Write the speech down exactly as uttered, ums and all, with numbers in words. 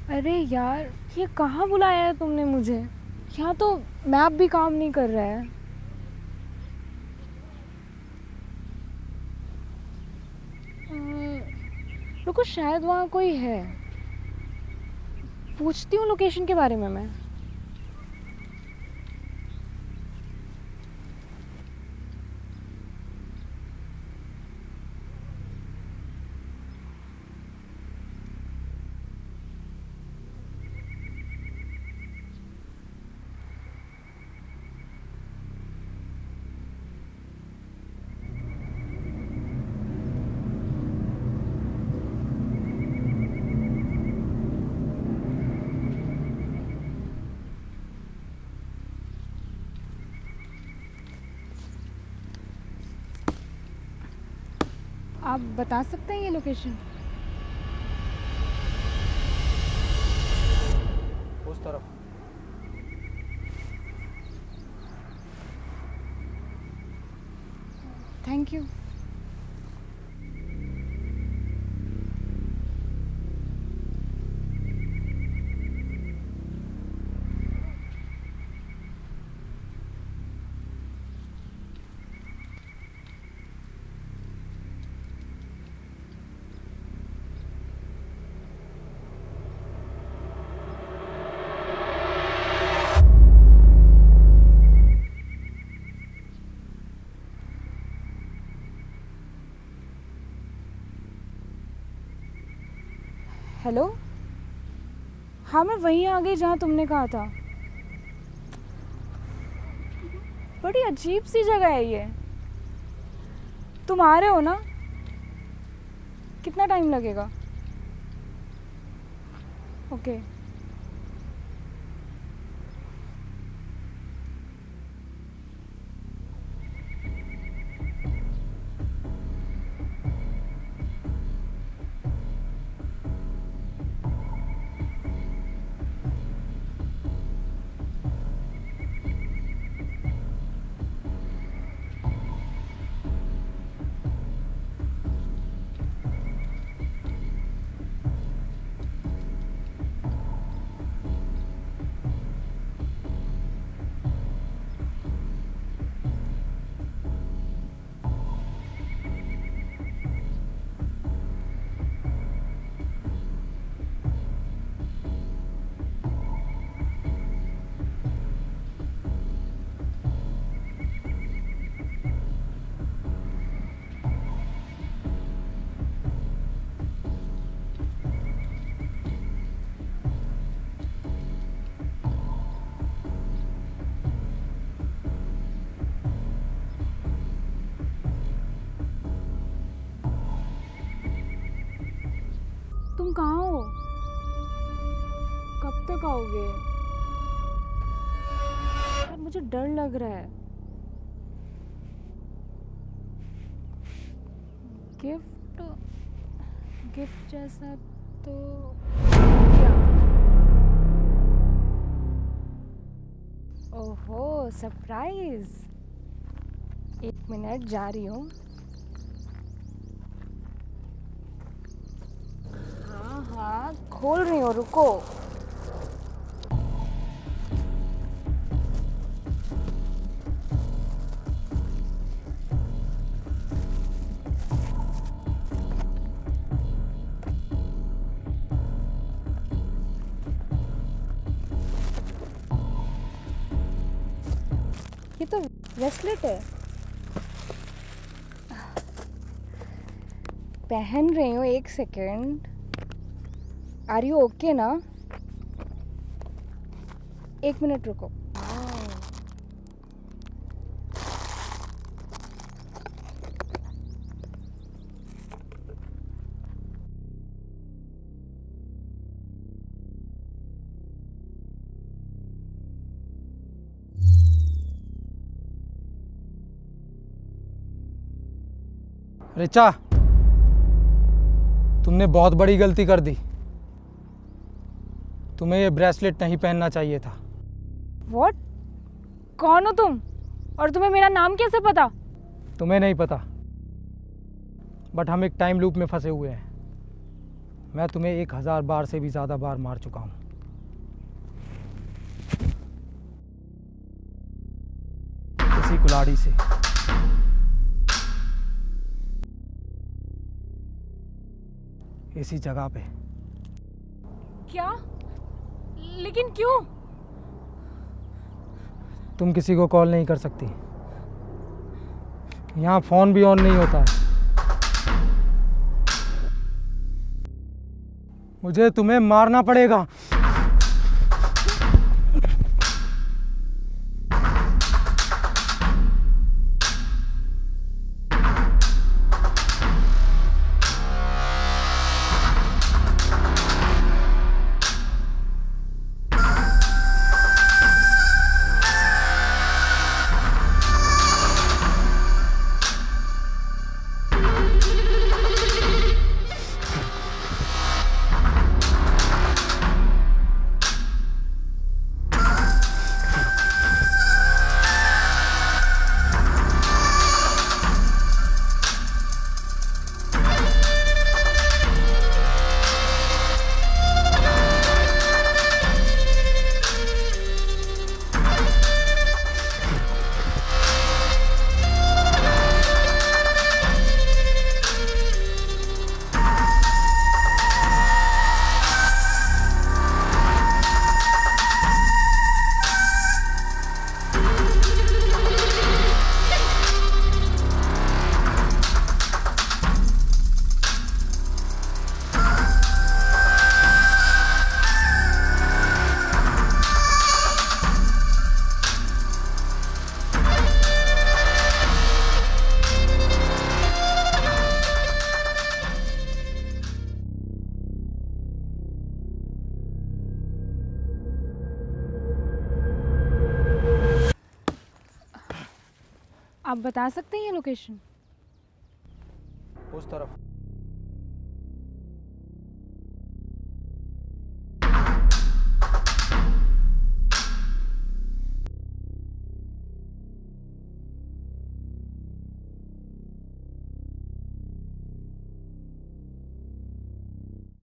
अरे यार, ये कहाँ बुलाया है तुमने मुझे? यहाँ तो मैप भी काम नहीं कर रहा है। अ, रुको, शायद वहाँ कोई है। पूछती हूँ लोकेशन के बारे में मैं। आप बता सकते हैं ये लोकेशन? उस तरफ। Thank you. हेलो, हाँ मैं वहीं आ गई जहाँ तुमने कहा था। बड़ी अजीब सी जगह है ये। तुम आ रहे हो ना? कितना टाइम लगेगा? ओके। तुम कहाँ हो? कब तक आओगे? यार मुझे डर लग रहा है। गिफ्ट गिफ्ट जैसा तो क्या? ओहो, सरप्राइज। एक मिनट, जा रही हूँ। हाँ हाँ, खोल रही हूँ, रुको। ये तो ब्रेसलेट है। पहन रही हूँ, एक सेकेंड। आर यू ओके ना? एक मिनट रुको। रिचा, तुमने बहुत बड़ी गलती कर दी। तुम्हें ये ब्रेसलेट नहीं पहनना चाहिए था। What? कौन हो तुम? और तुम्हें मेरा नाम कैसे पता? तुम्हें नहीं पता, बट हम एक टाइम लूप में फंसे हुए हैं। मैं तुम्हें एक हजार बार से भी ज़्यादा बार मार चुका हूँ। इसी कुल्हाड़ी से। इसी जगह पे। क्या? लेकिन क्यों? तुम किसी को कॉल नहीं कर सकती। यहाँ फ़ोन भी ऑन नहीं होता। मुझे तुम्हें मारना पड़ेगा। आप बता सकते हैं ये लोकेशन? उस तरफ।